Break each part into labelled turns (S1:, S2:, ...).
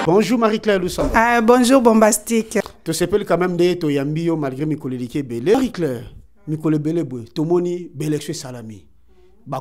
S1: Bonjour Marie-Claire Lusamba.
S2: Bonjour Bombastique.
S1: Tu s'appelles quand même de Toyambio malgré Mikole Belé. Marie-Claire, Mikole Belé, Tomoni, Belexwe Salami. Ba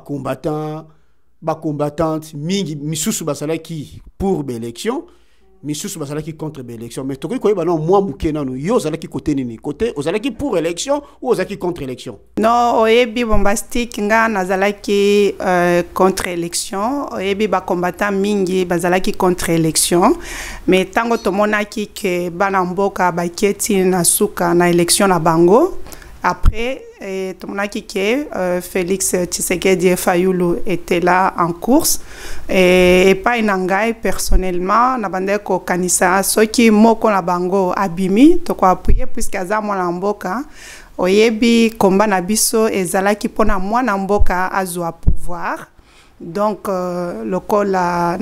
S1: combattante, mingi, misusu basalaki pour l'élection, misusu basalaki contre l'élection. Mais tokoy koy non moi mukena no yo zalaki côté nini côté ozalaki pour élection ou ozalaki contre élection.
S2: Non, oyebi Bombastique nga nazalaki contre élection, oyebi ba combattant mingi bazalaki contre élection. Mais tango tomonaki ke bana mboka ba keti na suka na élection na bango. Après, tout le monde qui Félix Tshisekedi Fayulu était là en course et pas inangai personnellement na bande ko kanisa soki moko na bango abimi to ko appuyer puisque aza mwana mboka oyebi komba na biso ezalaki pona mwana mboka azwa pouvoir. Donc le kola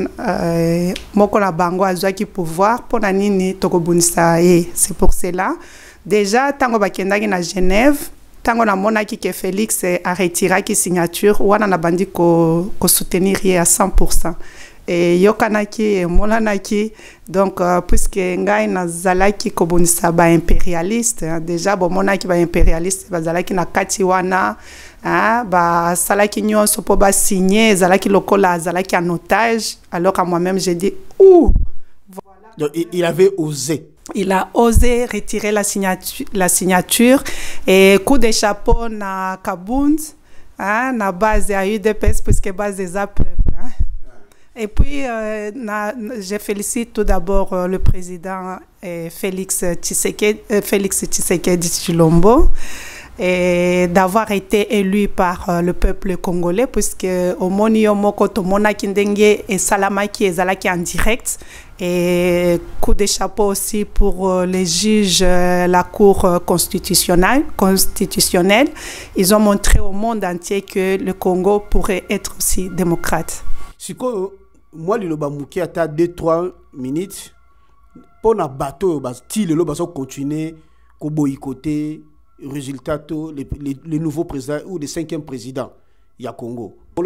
S2: moko na bango azwa ki pouvoir pona nini to ko bunisa c'est pour cela. Déjà, tango bakendaki na Genève, tango na monaki que Félix a retiré ki signature, wana na bandi ko soutenir à 100%. Et yokanaki monanaki donc puisque ngai na zalaki ko bonisa ba impérialiste, déjà bon monaki ba impérialiste bazalaki na kati wana ba salaki nyonso po ba signer zalaki lokola zalaki en otage, alors à moi-même j'ai dit ouh voilà.
S1: Donc, il avait osé.
S2: Il a osé retirer la signature et coup de chapeau na Kabound, na base à UDPS puisque base des peuple. Et puis je félicite tout d'abord le président Félix Tshisekedi Tshilombo et d'avoir été élu par le peuple congolais puisque au monio moko to monaki ndenge et salamaki ezalaki en direct. Et coup de chapeau aussi pour les juges, la Cour constitutionnelle. Ils ont montré au monde entier que le Congo pourrait être aussi démocrate.
S1: Si moi, le Bamouki a 2-3 minutes pour un bateau, il va continuer à boycotter résultat les nouveaux présidents ou les 5e présidents du Congo. Au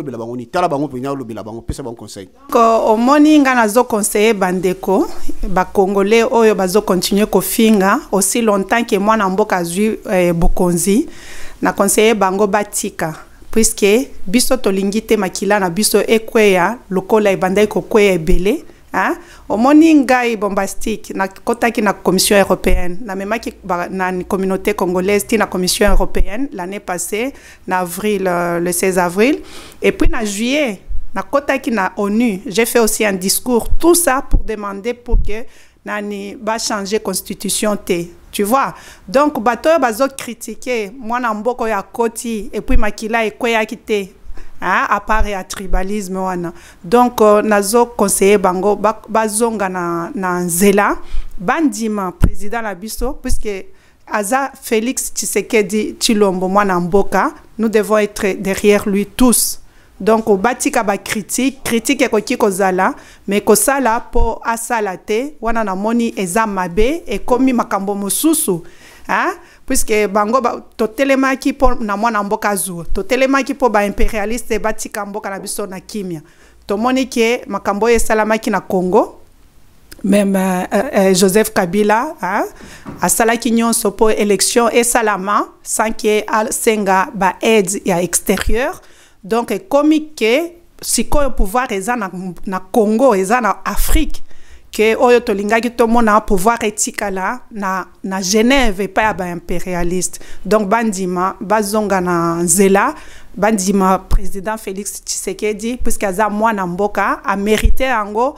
S2: moni nga nazo conseiller bandeko ba congolais oyo bazo continuer ko finga aussi longtemps que moi na mboka zui bokonzi na conseiller bango batika puisque biso tolingite makila na biso ekweya lokola ebandai ko kweya ebele au moni ngai Bombastique na kotaki na commission européenne na memaki na communauté congolaise ti na commission européenne l'année passée na avril le 16 avril et puis na juillet na kotaki na ONU j'ai fait aussi un discours tout ça pour demander pour que nani ba changer constitution té tu vois donc bato bazo critiquer moi na mboko ya koti et puis makila ekweya kité à part à tribalisme wana donc nazo conseiller bango bazonga na nzela bandima président la biso puisque aza Félix Tshisekedi Tshilombo mwana mboka nous devons être derrière lui tous donc au batika ba critique ekoki kozala mais kosala po asala te wana na moni eza mabe e komi makambo mosusu puisque bango totelemaki po na mwana mboka zu totelemaki po ba impérialiste batika mboka na biso na kimia tomoni ke makambo esalamaki na Congo même Joseph Kabila asalaki nyonso po élection esalama sans que senga ba aide ya extérieur donc comme que sikoyo pouvoir eza na Congo eza na Afrique que oyo tolingaki tomona pouvoir etikala na Genève et pas ba impérialiste donc bandima bazonga na nzela bandima président Félix Tshisekedi puisque aza mwana mboka a mérité ango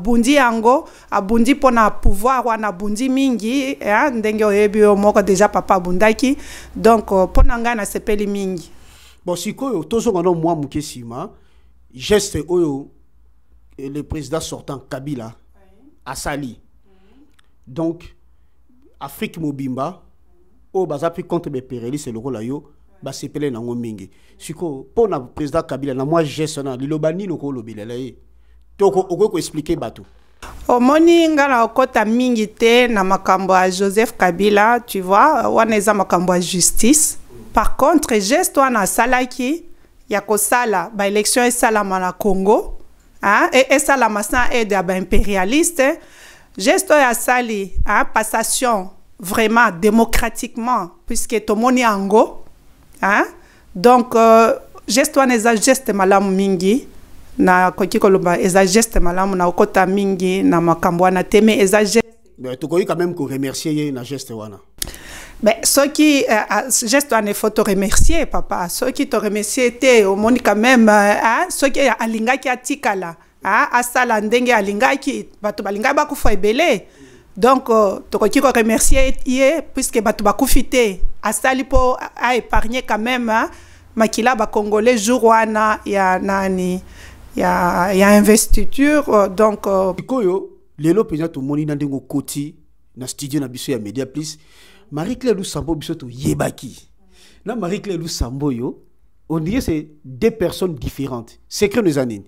S2: abundi pona pouvoir wana bundi mingi ndenge oyebi moko déjà papa bundaki donc pona nga na sepeli mingi
S1: bon sikoyo tozonga no mwa mukesima geste oyo le président sortant Kabila Asali. Donc, Afrique Mobimba, au bazapi contre les pérélis, c'est le rôle yo, bah c'est pelé na ngomingi. Siko, pour le président Kabila, na moi j'ai sonné, l'ilobani le rôle bilele. Donc, on peut expliquer bateau.
S2: Au moni ngala okota mingi te na makambo a Joseph Kabila, tu vois, wana eza makambo a justice. Par contre, geste wana salaki, ya ko sala, ba élection salama na Congo. Et ça la massa aide à impérialiste Geste ya sali, hein, passation vraiment démocratiquement, puisque tout le monde est en go. Hein? Donc, geste wana eza geste malamu mingi. Na koki koloba eza geste malamu na okota mingi na makambo wana teme eza geste.
S1: Mais tu connais quand même qu'on remercier na geste wana.
S2: Mais ceux qui geste wana il faut te remercier papa. Ceux qui te remercier te au monde quand même hein, ceux qui alinga ki atikala. Hein, asala ndenge alingaki bato balinga ba kufa ebele. Donc to koki ko remercier ye puisque bato ba kufite asali po a épargner quand même hein, makila ba congolais jour wana ya nani. Il y a investiture donc
S1: Koyo lelo penya to moni na ndengo koti na studio na biso ya Media Plus Marie-Claire Lusambo biso to yebaki na Marie-Claire Lusambo yo on dirait c'est deux personnes différentes secret nos années.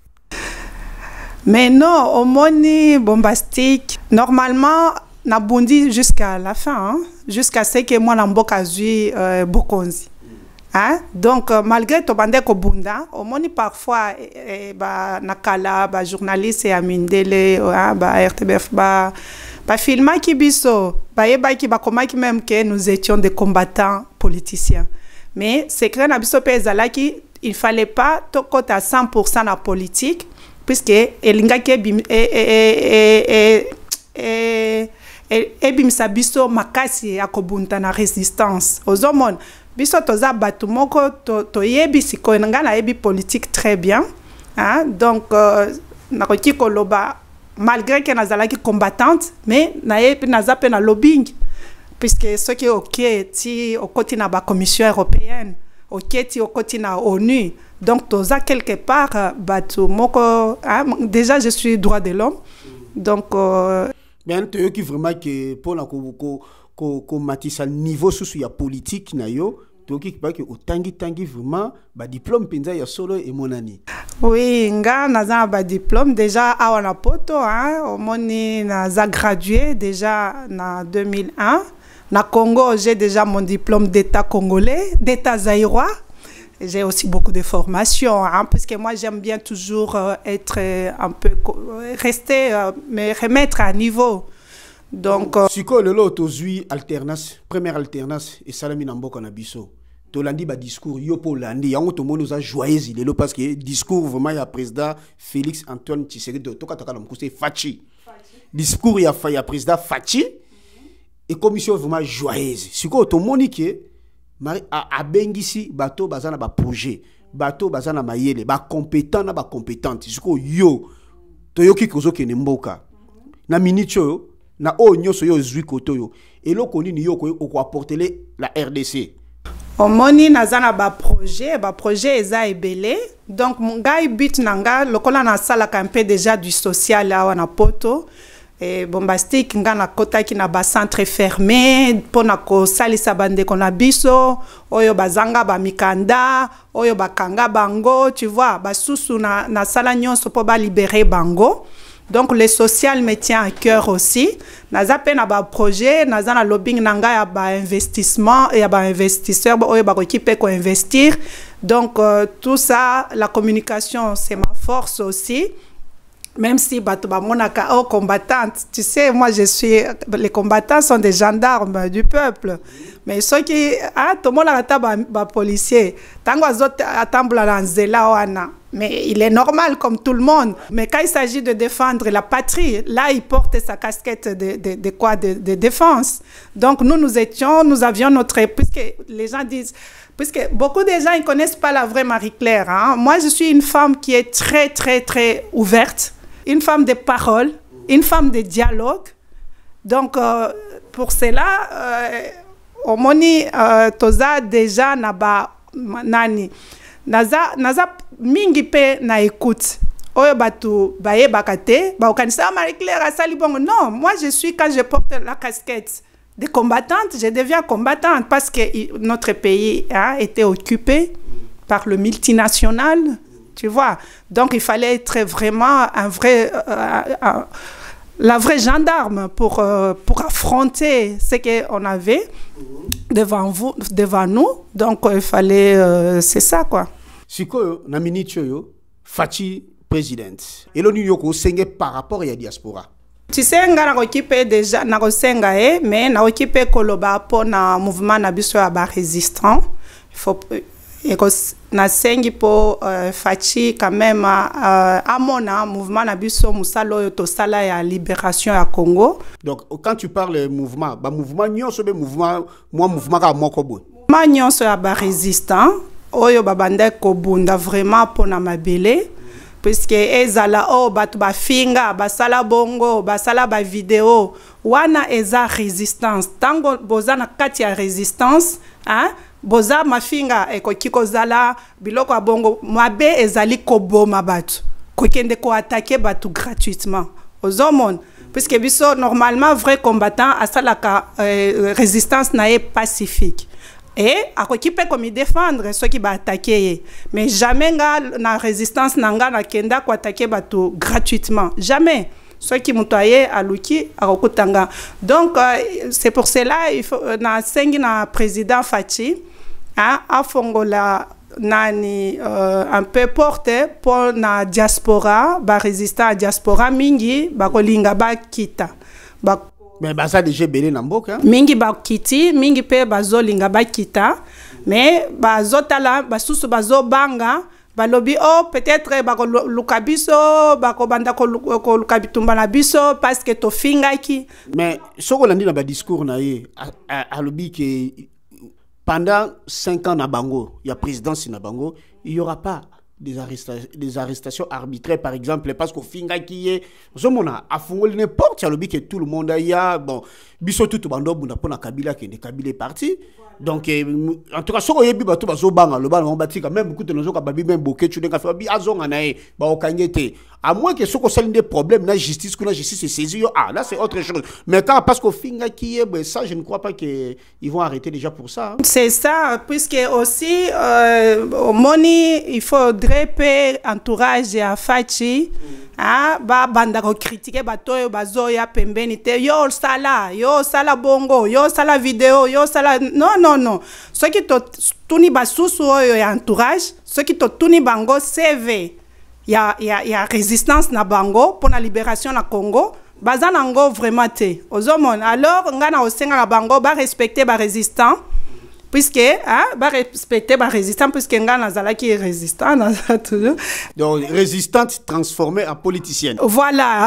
S2: Mais non au moni bombastique normalement na bondi jusqu'à la fin hein, jusqu'à ce que moi na mboka zui Bokonzi. Hein? Donc malgré to bande ko bunda au moni parfois ba nakala ba journaliste et amindele hein, ba RTBF ba filma ki biso ba yeba ki ba koma ki même que nous étions des combattants politiciens mais secret na biso pe ezalaki il fallait pas to kota 100% na politique puisque elinga ke bimisa biso makasi ya kobunta na résistance aux hommes. Biso toza batu moko to yebi siko nga na yebi politique très bien hein donc na koti koloba malgré que nazalaki combattante mais na yebi naza pe na lobbying puisque ce qui est OK ti okoti na ba commission européenne OK ti okoti na ONU donc toza quelque part batu moko hein? Déjà je suis droit de l'homme donc
S1: bien to qui vraiment que pour la ko matisa niveau sous ya politique na yo to ki ba que otangi vraiment ba diplôme penza ya solo et monani.
S2: Oui nga naza ba diplôme déjà à na poto hein au moni naza gradué déjà na 2001 na Congo j'ai déjà mon diplôme d'état congolais d'état zaïrois. J'ai aussi beaucoup de formations hein, parce que moi j'aime bien toujours être un peu rester me remettre à niveau. Donc
S1: siko lelo tozui alternance première alternance et salami na mboka na biso to landi ba discours yo po landi yango to mono za joyeuse lelo parce que discours vraiment ya président Félix Antoine Tshisekedi to kataka na mkuse fachi discours ya président fachi et commission vraiment joyeuse siko to monique mari a bengisi bato bazana ba projet bato bazana mayele ba compétent na ba compétente siko yo to yoki kozo ke mboka na minute yo na o nyoso yo zui koto yo eloko nini yo ko apporter la RDC
S2: omoni nazana ba projet eza ebele donc ngai but nanga lokola na sala campé déjà du social awa na poto et bombastique nga na kota ki na ba centre fermé pona ko salisa bande ko na biso oyo bazanga ba mikanda oyo bakanga bango tu vois basusu na sala nyonso po ba libérer bango. Donc le social me tient à cœur aussi. Naza pe na ba projet, naza na lobbying nanga ya ba investissement et ya ba investisseur oyo ba équipe ko investir. Donc tout ça la communication c'est ma force aussi. Même si bato ba monaka oh combattante, tu sais moi je suis les combattants sont des gendarmes du peuple. Mais ceux qui ah tout monde ata ba policier, tango azot atambula na nzela wana. Mais il est normal comme tout le monde. Mais quand il s'agit de défendre la patrie, là, il porte sa casquette de défense. Donc, nous avions notre... Puisque les gens disent... Puisque beaucoup de gens ne connaissent pas la vraie Marie-Claire. Hein? Moi, je suis une femme qui est très, très, très ouverte. Une femme de parole. Une femme de dialogue. Donc, pour cela, au moni, toza déjà naba nani. Naza mingi pe na écoute oyo batu baye bakate ba okanisa Marie-Claire asali bongo non moi je suis quand je porte la casquette de combattante je deviens combattante parce que notre pays hein, était occupé par le multinational tu vois donc il fallait être vraiment un vrai la vraie gendarme pour affronter ce qu'on avait devant nous. Donc, il fallait... c'est ça, quoi.
S1: Siko, na minute yo, Fachi président. Et l'ONU yoko senge par rapport à la diaspora.
S2: Tu sais, nga na occupé déjà na kosenga mais na occupé koloba po na mouvement na biso ya ba résistant. Il faut na sengi po fachi quand même amona mouvement na biso musalo to sala ya libération ya Congo.
S1: Donc quand tu parles mouvement, ba mouvement nyonso be mouvement mouvement ka moko boy.
S2: Ma nyonso ya ba résistant oyo babanda ko bunda vraiment po na mabele. Puisque ezala batu bafinga basala bongo basala ba vidéo wana eza résistance tango boza na kati ya résistance boza mafinga ekokiko zala biloko ya bongo mabe ezali koboma batu kokende ko attaquer batu gratuitement ozomon puisque biso normalement vrai combattant asalaka résistance na pacifique. Et à quoi qui peut comme défendre ceux qui va attaquer, mais jamais na résistance nanga na kenda ko attaquer bateau gratuitement, jamais. Ceux qui m'ont à l'ouki à Rokutanga. Donc c'est pour cela il faut na sengi na président Fachi a fongola nani un peu porté pour na diaspora ba résistant à diaspora mingi ba kolinga ba kita ba.
S1: Mais baza déjà belé na mboka
S2: mingi ba kiti mingi pe bazolinga ba kita mais bazotala basusu bazobanga balobi peut-être ba lukabiso ba ko banda ko lukabitumba na biso parce que to fingaki.
S1: Mais soko landi na ba discours na ye alobi que pendant 5 ans na bango il y a présidence na bango il y aura pas des arrestations arbitraires par exemple parce qu'au finga qui est zomona a fongoli n'importe alobi que tout le monde a bon biso tout bando bunda pona Kabila qui est Kabila parti donc en tout cas soko yebi bato bazobanga le bana batika même beaucoup de nos ka babi même boké tu denga fa bi azonga nae ba okangete à moins que soko sali des problèmes la justice est saisie là c'est autre chose mais quand parce qu'au finga qui est ça je ne crois pas que ils vont arrêter déjà pour ça
S2: c'est ça puisque aussi au moni il faudrait pe entourage à Fachi ba banda ko critiquer bato bazoya pembeni te yo sala bongo yo sala vidéo yo sala non ceux qui to tuni basusu oyo ya entourage ceux qui to tuni bango CV ya résistance na bango pour la libération na Congo bazanango vraiment te ozomona alors ngana osenga na bango ba respecter ba résistant puisque ba respecter ba résistant puisque ngana zala qui est résistant toujours
S1: donc résistante transformée en politicienne
S2: voilà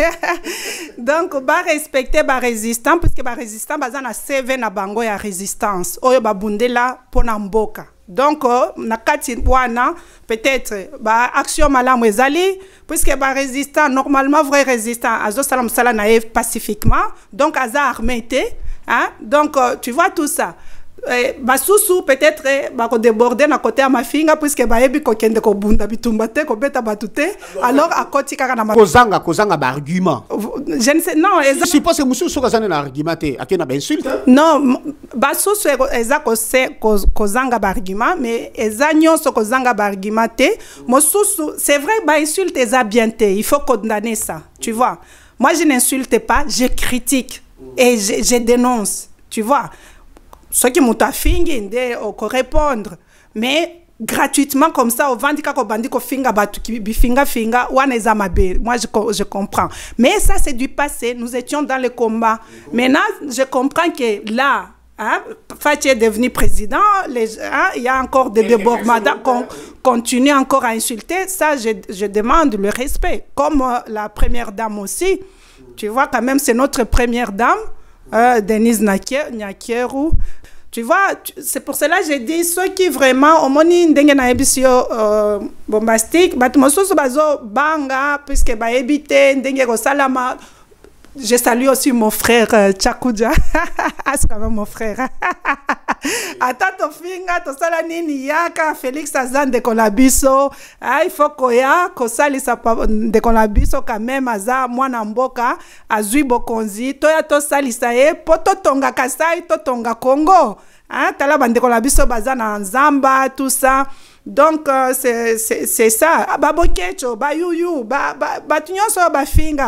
S2: donc ba respecter ba résistant puisque ba résistant bazana CV na bango ya résistance oyo ba bundela pona mboka. Donc na kati wana peut-être ba action malamu ezali puisque ba résistant normalement vrai résistant azo salam sala na pacifiquement donc aza armé donc tu vois tout ça basusu peut-être ba ko déborder na côté à mafinga puisque ba yebi ko kende ko bunda bitumba te ko beta batute alors à côté kaka na
S1: kozanga ba argument
S2: je ne sais non
S1: je suppose que musu soka zana na argument te akena ba insulte
S2: non basusu eza ko zanga ba argument mais eza nyonso ko zanga ba argument te mosusu c'est vrai ba insulte eza bien te il faut condamner ça tu vois moi je n'insulte pas je critique et je dénonce tu vois. Ceux qui m'ont affingi de répondre, mais gratuitement comme ça, au vendika ko bandiko finga batu ki bifinga finga waneza mabe. Moi je comprends. Mais ça c'est du passé. Nous étions dans le combat. Maintenant je comprends que là, Fachi est devenu président. Il y a encore des débordements qu'on continue encore à insulter. Ça je demande le respect. Comme la première dame aussi. Tu vois quand même c'est notre première dame. Denise Nyakeru. Tu vois, c'est pour cela que j'ai dit ceux qui vraiment au moni ndenge na ebisio bombastique batmosusu bazo banga puisque ba ebité ndenge ko salama. Je salue aussi mon frère Tchakoudia. C'est quand même mon frère. Attends, finga, to sala nini yaka Félix Azan de Kolabiso. Il faut koya ko sali sa de Kolabiso quand même aza mwana mboka azui bokonzi to ya to sali saye poto tonga kasai to tonga Congo. Tala bande Kolabiso baza na Nzamba tout ça. Donc c'est ça. Babokecho, ba yuyu, ba tunyoso ba finga,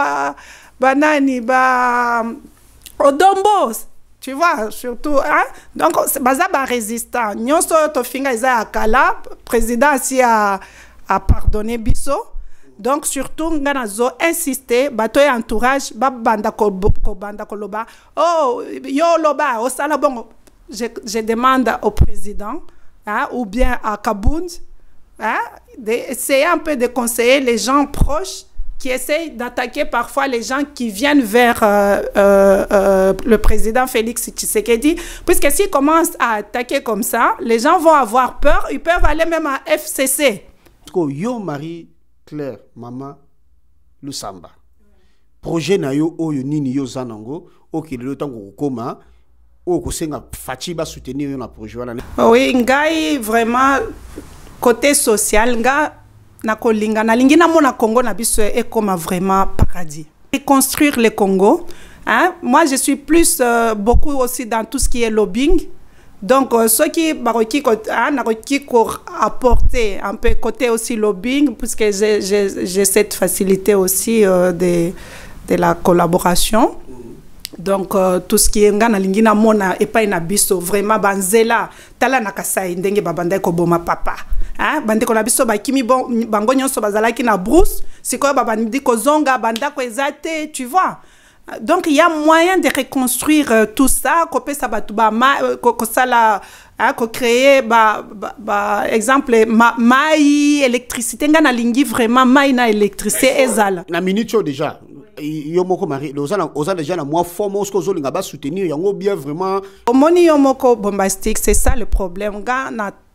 S2: banani ba odombo tu vois surtout donc baza ba résistant nyonso to finga isa akala président si a pardonné biso Donc surtout ngana zo insister bato ya entourage ba banda ko banda ko loba oh yo loba au sala bongo je demande au président hein, ou bien à Kabound hein, d'essayer un peu de conseiller les gens proches qui essayent d'attaquer parfois les gens qui viennent vers le président Félix Tshisekedi, puisque s'ils commencent à attaquer comme ça, les gens vont avoir peur, ils peuvent aller même à FCC.
S1: Yo Marie-Claire, maman, Lusamba. Projet na yo oyo nini yo zanango, oki le temps ko koma, o ko senga fati ba soutenir yo na projet wana.
S2: Oui, ngai vraiment côté social, nga na kolinga na lingi na mona Congo na biso e comme vraiment paradis. Reconstruire le Congo, hein? Moi je suis plus beaucoup aussi dans tout ce qui est lobbying. Donc ceux qui baroki apporter un peu côté aussi lobbying puisque j'ai cette facilité aussi de la collaboration. Donc tout ce qui est ngana lingina mona et pas na biso vraiment banzela tala nakasai ndenge babanda ko boma papa hein bande ko na biso ba kimi bon bango nyonso bazalaki na brousse sikoyo babandi ko zonga banda ko ezate tu vois. Donc il y a moyen de reconstruire tout ça ko pesa batu ba ko sala ko créer exemple mai électricité ngana lingi vraiment mai na électricité ezala
S1: na minute déjà Yomoko Marie, osa déjà na moi forme ce que ba soutenir yango bien vraiment.
S2: Moni Yomoko bombastique, c'est ça le problème. Ga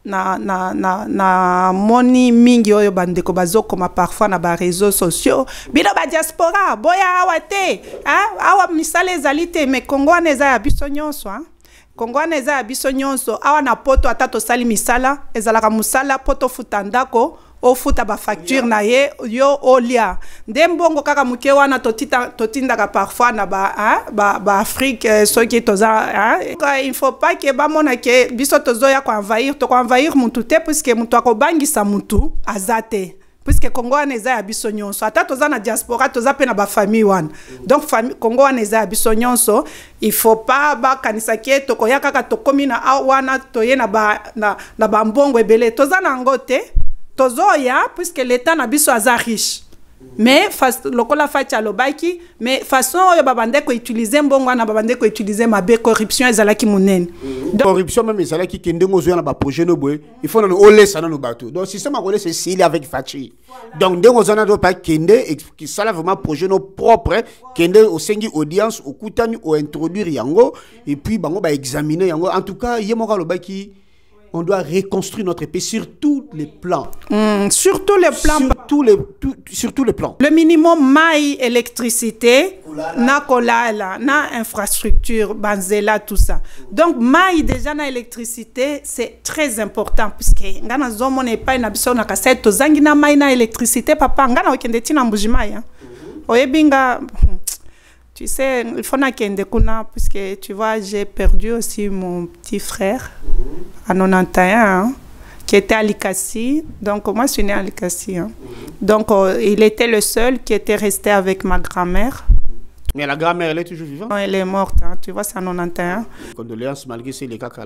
S2: na moni mingi oyo bandeko bazoko ma parfois na ba réseaux sociaux. Bino ba diaspora, boya awate, hein? Awa misale ezalite mais Congo aneza ya biso nyonso, hein? Congo aneza ya biso nyonso, awa na poto atato sali misala, ezalaka musala poto futandako. Au futa ba facture na ye yo olia ndembongo kaka muke wana totindaka parfois na ba Afrique ceux qui toza hein il faut pas que ba mona ke biso tozoya ko envahir mutu te puisque mutu akobangisa mutu azate puisque Congo aneza ya biso nyonso ata toza na diaspora toza pe na ba famille wana donc famille Congo aneza ya biso nyonso il faut pas ba kanisa ke tokoya kaka tokomi na wana toye na ba mbongo ebele toza na ngote tozoya puisque l'état na biso aza riche mais lokola facha lobaki mais façon oyo babande ko utiliser mbongo na babande ko utiliser mabe corruption ezalaki munene
S1: corruption même ezalaki kendengo zo na ba projet no boy il faut na olesa na no bato donc système a collé c'est s'il avec fachi donc dengo zo na do pas kende qui sala vraiment projet no propre kende au sengi audience au kutani au introduire yango et puis bango ba examiner yango en tout cas yemoka lobaki. On doit reconstruire notre pays sur tous les plans.
S2: Sur tous les plans.
S1: Sur tous les plans.
S2: Le minimum maille électricité, na kolala, na infrastructure, banzela, tout ça. Donc maille déjà na électricité, c'est très important puisque ngana zomo ne pas na biso na kasete to zangi na maille na électricité papa ngana okende tina mbujimai hein. Oyebinga tu sais, il faut n'attendre kuna puisque tu vois, j'ai perdu aussi mon petit frère à 91 hein, qui était à Likassi. Donc moi je suis née à Likassi. Hein. Donc il était le seul qui était resté avec ma grand-mère.
S1: Mais la grand-mère, elle est toujours vivante?
S2: Non, elle est morte. Hein, tu vois, c'est à 91.
S1: Condoléances malgré ces cas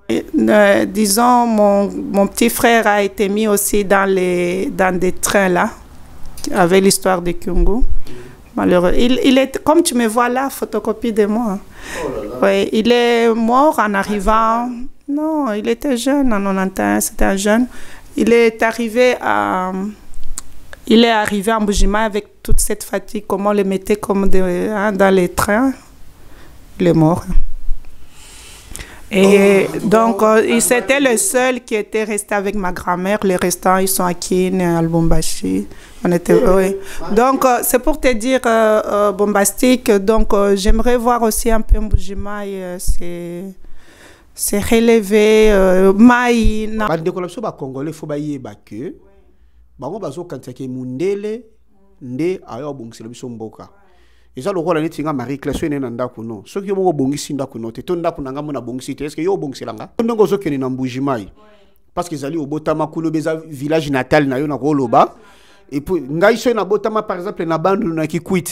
S1: là.
S2: Disons, mon petit frère a été mis aussi dans des trains là, avec l'histoire de Kyungu. Malheureux. Il est, comme tu me vois là, photocopie de moi. Oh là là. Oui, il est mort en arrivant. Non, il était jeune en 91, c'était un jeune. Il est arrivé en Mbujima avec toute cette fatigue, comment on le mettait comme dans les trains. Il est mort. Et donc, c'était le seul qui était resté avec ma grand-mère. Les restants, ils sont à Kin, à Lubumbashi. On était, oui. Donc, c'est pour te dire, bombastique. Donc, j'aimerais voir aussi un peu Mbujima. C'est relevé. Maï.
S1: La décollation congolais, il faut que bango bazo kantake mundele nde ayo bongisi biso mboka. Eza lokola neti nga Marie Claire so ene ndako no. Soki yo moko bongisi ndako no te to ndako nanga mona bongisi te. Est-ce que yo bongisi langa? Ndongo zo kene na Mbujimai. Parce que zali obotama kuno beza village natal na yo na Koloba. Et puis ngai so na botama par exemple na bandu na Kikwiti.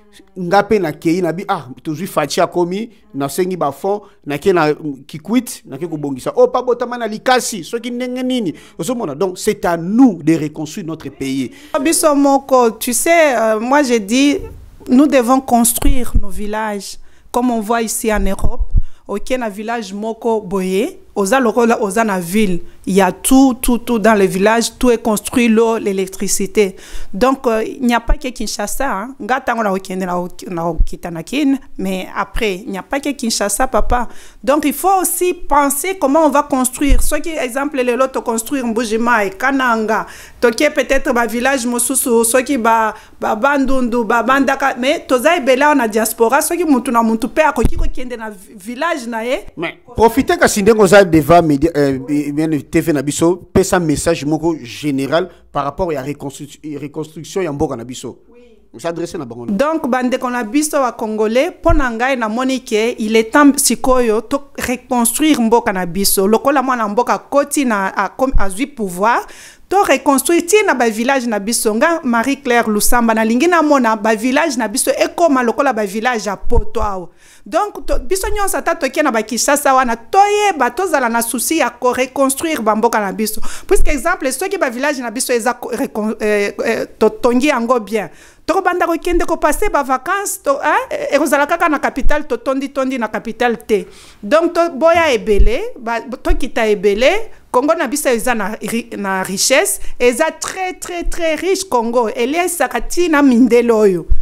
S1: ngape na kei na bi tozui fachi akomi na sengi ba fond na ke na kikwit na ke ko bongisa pa botama na likasi soki ndenge nini osomona. Donc c'est à nous de reconstruire notre pays.
S2: Biso moko, tu sais, moi j'ai dit nous devons construire nos villages comme on voit ici en Europe. Ok, na village moko boye, oza lokola oza na ville, il y a tout dans le village, tout est construit, l'eau, l'électricité. Donc il n'y a pas que Kinshasa, hein. Ngata ngona okende na okitanakin, mais après il n'y a pas que Kinshasa, papa. Donc il faut aussi penser comment on va construire. Soit qui exemple les lots construire Mbujima et Kananga, toké peut-être ba village mosusu, soit qui ba bandundu, ba bandaka, mais toza ebela na diaspora, soit qui mutu na mutu pe akoki ko kende na village na e.
S1: Mais profitez que Sindeng oza devant TV Nabiso, pèse un message général par rapport à la reconstruction et mboka Nabiso.
S2: Donc, bande qu'on a biso à Congolais, ponanga na monique, il est temps sikoyo to reconstruire mboka na biso. Lokola mwana mboka koti na a zui pouvoir. To reconstruire tina ba village na biso nga Marie-Claire Lusamba na lingina mona ba village na biso ekoma lokola ba village a poto awo. Donc biso nyonso ata toke na ba Kinshasa wana toye ba tozala na souci ya ko reconstruire ba mboka na biso. Puisque exemple ceux qui ba village na biso eza tongi yango bien. To banda ko kende ko passer ba vacances to e kozala kaka na capitale to tondi na capitale te. Donc to boya ebele ba to kita ebele Congo na biso eza na richesse, eza très riche Congo. Elle est sakati na mindelo yo.